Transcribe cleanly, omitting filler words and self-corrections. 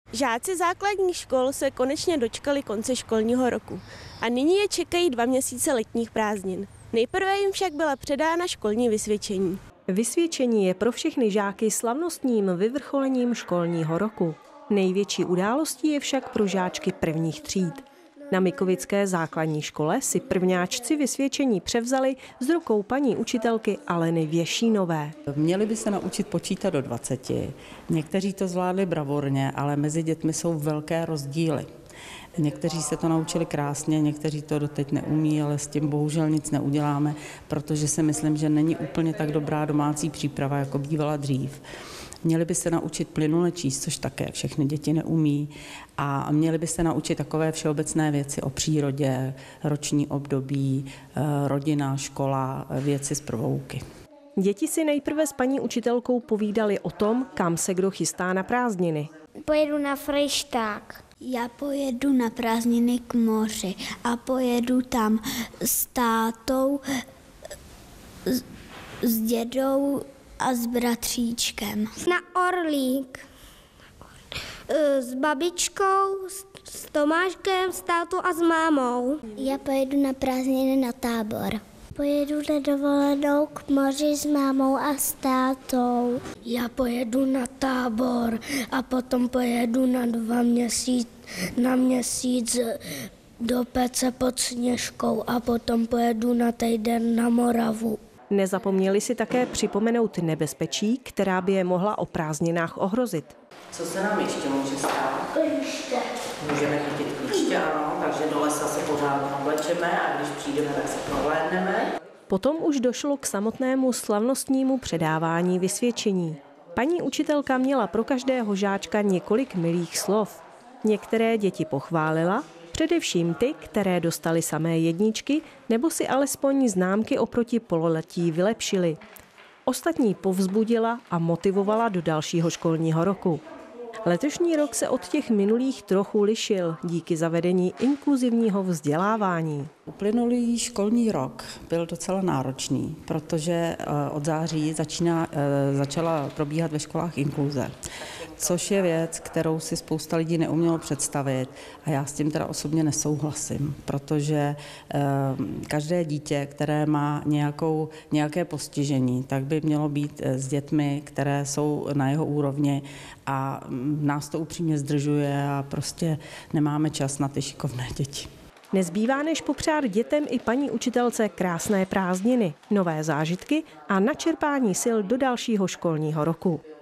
Žáci základních škol se konečně dočkali konce školního roku a nyní je čekají 2 měsíce letních prázdnin. Nejprve jim však byla předána školní vysvědčení. Vysvědčení je pro všechny žáky slavnostním vyvrcholením školního roku. Největší událostí je však pro žáčky prvních tříd. Na Mikovické základní škole si prvňáčci vysvědčení převzali z rukou paní učitelky Aleny Věšínové. Měli by se naučit počítat do 20. Někteří to zvládli bravurně, ale mezi dětmi jsou velké rozdíly. Někteří se to naučili krásně, někteří to doteď neumí, ale s tím bohužel nic neuděláme, protože si myslím, že není úplně tak dobrá domácí příprava, jako bývala dřív. Měli by se naučit plynule číst, což také všechny děti neumí, a měli by se naučit takové všeobecné věci o přírodě, roční období, rodina, škola, věci z prvouky. Děti si nejprve s paní učitelkou povídali o tom, kam se kdo chystá na prázdniny. Pojedu na Frejšták. Já pojedu na prázdniny k moři a pojedu tam s tátou, s dědou a s bratříčkem. Na Orlík. S babičkou, s Tomáškem, s tátou a s mámou. Já pojedu na prázdniny na Tábor. Pojedu na dovolenou k moři s mámou a s tátou. Já pojedu na Tábor a potom pojedu na 2 měsíc do Pece pod Sněžkou a potom pojedu na týden na Moravu. Nezapomněli si také připomenout nebezpečí, která by je mohla o prázdninách ohrozit. Co se nám ještě může stát? Klíště. Můžeme chytit klíště, ano, takže do lesa se pořád oblečeme a když přijdeme, tak se prohlédneme. Potom už došlo k samotnému slavnostnímu předávání vysvědčení. Paní učitelka měla pro každého žáčka několik milých slov. Některé děti pochválila, především ty, které dostaly samé jedničky nebo si alespoň známky oproti pololetí vylepšily. Ostatní povzbudila a motivovala do dalšího školního roku. Letošní rok se od těch minulých trochu lišil díky zavedení inkluzivního vzdělávání. Uplynulý školní rok byl docela náročný, protože od září začala probíhat ve školách inkluze, což je věc, kterou si spousta lidí neumělo představit a já s tím teda osobně nesouhlasím, protože každé dítě, které má nějaké postižení, tak by mělo být s dětmi, které jsou na jeho úrovni, a nás to upřímně zdržuje a prostě nemáme čas na ty šikovné děti. Nezbývá než popřát dětem i paní učitelce krásné prázdniny, nové zážitky a načerpání sil do dalšího školního roku.